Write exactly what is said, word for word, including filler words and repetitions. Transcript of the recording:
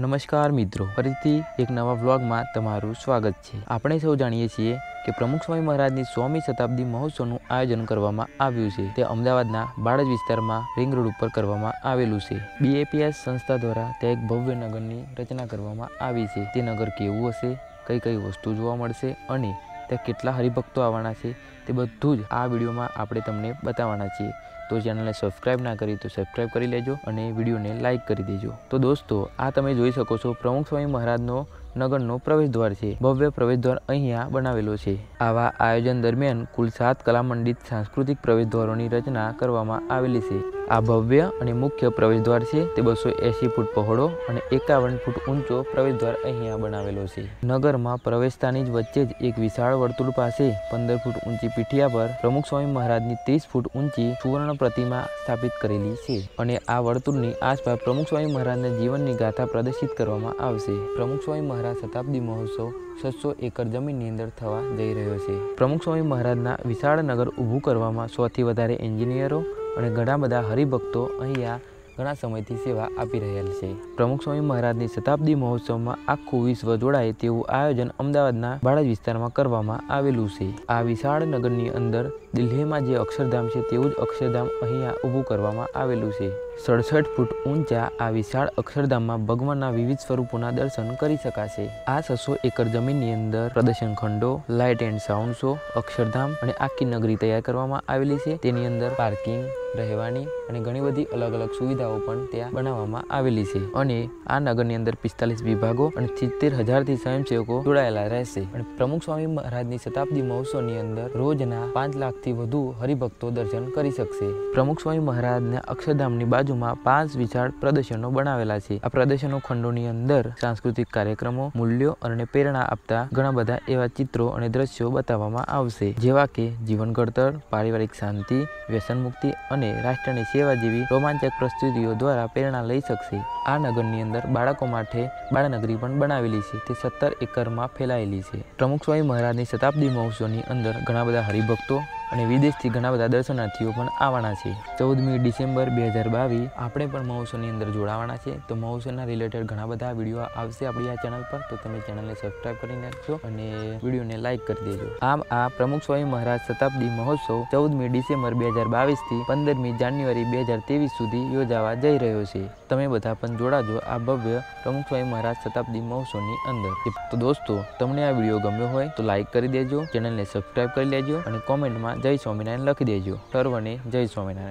નમસ્કાર મિત્રો, ફરીથી એક નવા વ્લોગમાં તમારું સ્વાગત છે। આપણે સૌ જાણીએ છીએ કે પ્રમુખ સ્વામી મહારાજની સોમી શતાબ્દી મહોત્સવનું આયોજન કરવામાં આવ્યું છે। તે અમદાવાદના બાળજ વિસ્તારમાં રિંગ રોડ ઉપર કરવામાં આવેલું છે। બીએપીએસ સંસ્થા દ્વારા ત્યાં એક ભવ્ય નગરની રચના કરવામાં આવી છે। તે નગર કેવું હશે, કઈ કઈ વસ્તુ જોવા મળશે અને ત્યાં કેટલા હરિભક્તો આવવાના છે તે બધું જ આ વિડીયોમાં આપણે તમને બતાવવાના છીએ। તો ચેનલને સબસ્ક્રાઇબ ના કરી તો સબસ્ક્રાઇબ કરી લેજો અને વિડીયોને લાઇક કરી દેજો। તો દોસ્તો, આ તમે જોઈ શકો છો પ્રમુખ સ્વામી મહારાજનો નગરનો પ્રવેશ દ્વાર છે। ભવ્ય પ્રવેશ દ્વાર અહીંયા બનાવેલો છે। આવા આયોજન દરમિયાન કુલ સાત કલામંડિત સાંસ્કૃતિક પ્રવેશ દ્વારોની રચના કરવામાં આવેલી છે। આ ભવ્ય અને મુખ્ય પ્રવેશ દ્વાર છે તે બસો એંસી ફૂટ પહોળો અને એકાવન ફૂટ ઊંચો પ્રવેશ દ્વાર અહીંયા બનાવેલો છે। નગરમાં પ્રવેશતાની જ વચ્ચે જ એક વિશાળ વર્તુળ પાસે પંદર ફૂટ ઊંચી પીઠિયા પર પ્રમુખ સ્વામી મહારાજની ત્રીસ ફૂટ ઊંચી સુવર્ણ પ્રતિમા સ્થાપિત કરેલી છે અને આ વર્તુળની આસપાસ પ્રમુખ સ્વામી મહારાજના જીવનની ગાથા પ્રદર્શિત કરવામાં આવશે। પ્રમુખ સ્વામી મહારાજ શતાબ્દી મહોત્સવ છસો એકર જમીનની અંદર થવા જઈ રહ્યો છે। પ્રમુખ સ્વામી મહારાજના વિશાળ નગર ઊભું કરવામાં સૌથી વધારે એન્જિનિયરો અને ઘણા બધા હરિભક્તો અહીંયા ઘણા સમયથી સેવા આપી રહ્યા છે। પ્રમુખ સ્વામી મહારાજની શતાબ્દી મહોત્સવમાં આખું વિશ્વ જોડાય તેવું આયોજન અમદાવાદના બાળજ વિસ્તારમાં કરવામાં આવેલું છે। આ વિશાળ નગરની અંદર દિલ્હીમાં જે અક્ષરધામ છે તેવું જ અક્ષરધામ અહીંયા ઊભું કરવામાં આવેલું છે। સડસઠ ફૂટ ઊંચા આ વિશાળ અક્ષરધામમાં ભગવાનના વિવિધ સ્વરૂપોના દર્શન કરી શકાશે। આ છસો એકર જમીનની અંદર પ્રદર્શન ખંડો, light and sound show, Akshardham અને આખી નગરી તૈયાર કરવામાં આવેલી છે। તેની અંદર પાર્કિંગ, રહેવાની અને ઘણી બધી અલગ અલગ સુવિધાઓ પણ ત્યાં બનાવવામાં આવેલી છે અને આ નગરની અંદર પિસ્તાલીસ વિભાગો અને સિત્તેર હજારથી સ્વયંસેવકો જોડાયેલા રહેશે। અને પ્રમુખ સ્વામી મહારાજની શતાબ્દી મહોત્સવની અંદર રોજના પાંચ લાખથી વધુ હરિભક્તો દર્શન કરી શકશે। પ્રમુખ સ્વામી મહારાજના અક્ષરધામની બાજુમાં પાંચ વિશાળ પ્રદર્શનો બનાવેલા છે। આ પ્રદર્શનો ખંડોની અંદર સાંસ્કૃતિક કાર્યક્રમો, મૂલ્યો અને પ્રેરણા આપતા ઘણા બધા એવા ચિત્રો અને દ્રશ્યો બતાવવામાં આવશે, જેવા કે જીવન ઘડતર, પારિવારિક શાંતિ, વ્યસન મુક્તિ અને રાષ્ટ્રની સેવા જેવી રોમાંચક પ્રસ્તુતિઓ દ્વારા પ્રેરણા લઈ શકશે। આ નગરની અંદર બાળકો માટે બાળનગરી પણ બનાવેલી છે, તે સત્તર એકરમાં ફેલાયેલી છે। પ્રમુખ સ્વામી મહારાજની શતાબ્દી મહોત્સવની અંદર ઘણા બધા હરિભક્તો અને વિદેશથી ઘણા બધા દર્શનાર્થીઓ પણ આવવાના છે। ચૌદમી ડિસેમ્બર બે હજાર બાવીસ આપણે પણ મહોત્સવની અંદર જોડાવાના છે। તો મહોત્સવના રિલેટેડ ઘણા બધા વિડીયો આવશે આપણી આ ચેનલ પર, તો તમે ચેનલને સબસ્ક્રાઇબ કરી નાખજો અને વિડીયોને લાઇક કરી દેજો। આમ આ પ્રમુખ સ્વામી મહારાજ શતાબ્દી મહોત્સવ ચૌદમી ડિસેમ્બર બે હજાર બાવીસથી પંદરમી જાન્યુઆરી બે હજાર ત્રેવીસ સુધી યોજાવા જઈ રહ્યો છે। તમે બધા પણ જોડાજો આ ભવ્ય પ્રમુખ સ્વામી મહારાજ શતાબ્દી મહોત્સવની અંદર। તો દોસ્તો, તમને આ વિડીયો ગમ્યો હોય તો લાઇક કરી દેજો, ચેનલને સબસ્ક્રાઇબ કરી લેજો અને કોમેન્ટમાં જય સ્વામિનારાયણ લખી દેજો। સર્વને જય સ્વામિનારાયણ।